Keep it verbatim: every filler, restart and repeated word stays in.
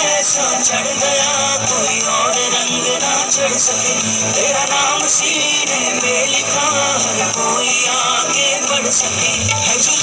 ऐसा चढ़ गया कोई और रंग ना चढ़ सके। तेरा नाम सीने में लिखा हर कोई आगे बढ़ सके। है जो